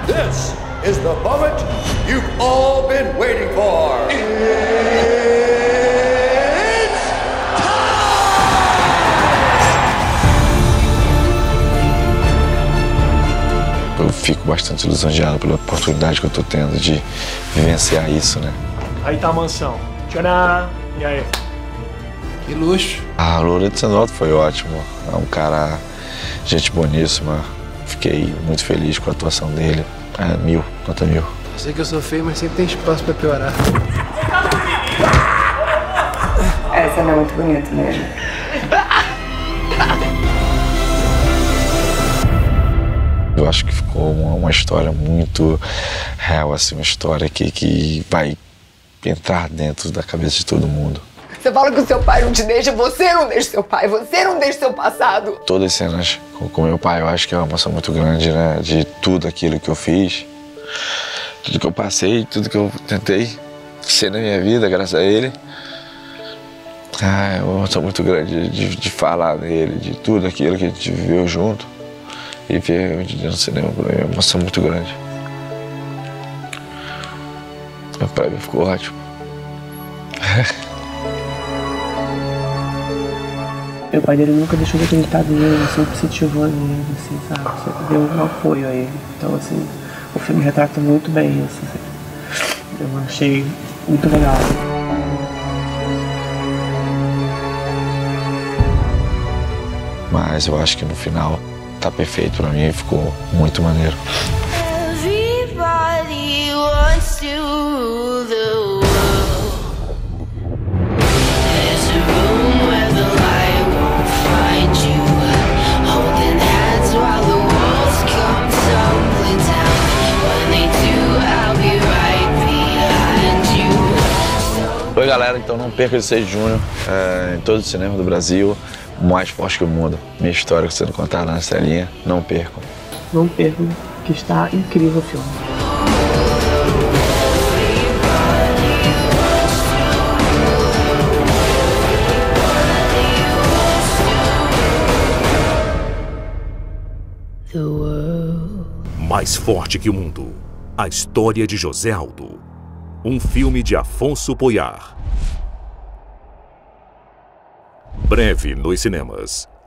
This is the moment you've all been waiting for. It's time! Eu fico bastante lisonjeado pela oportunidade que eu tô tendo de vivenciar isso, né? Aí tá a mansão. Tcharam! E aí? Que luxo. Ah, o Lourdes Sandroto foi ótimo. É um cara, gente boníssima. Fiquei muito feliz com a atuação dele. É 1000, nota 1000. Eu sei que eu sou feio, mas sempre tem espaço pra piorar. Essa não é muito bonita mesmo. Eu acho que ficou uma história muito real, assim, uma história que vai entrar dentro da cabeça de todo mundo. Você fala que o seu pai não te deixa, você não deixa seu pai, você não deixa seu passado. Todas as cenas com meu pai, eu acho que é uma emoção muito grande, né? De tudo aquilo que eu fiz, tudo que eu passei, tudo que eu tentei ser na minha vida, graças a ele. É uma emoção muito grande de falar dele, de tudo aquilo que a gente viveu junto. E ver hoje no cinema, pra mim, é uma emoção muito grande. Pra mim ficou ótimo. Meu pai dele nunca deixou de acreditar nele, sempre incentivou nele, assim, sabe? Sempre deu um apoio a ele. Então, assim, o filme retrata muito bem isso, assim. Eu achei muito legal. Mas eu acho que no final tá perfeito pra mim, ficou muito maneiro. Everybody wants to rule the world. There's a room where the light won't find you, holding hands while the walls come tumbling down. When they do, I'll be right behind you. Oi galera, então não perca de 6 de junho em todo o cinema do Brasil, o mais forte que o mundo. Minha história sendo contada na telinha, não percam. Não percam, que está incrível o filme. Mais forte que o mundo. A história de José Aldo. Um filme de Afonso Poyar. Breve nos cinemas.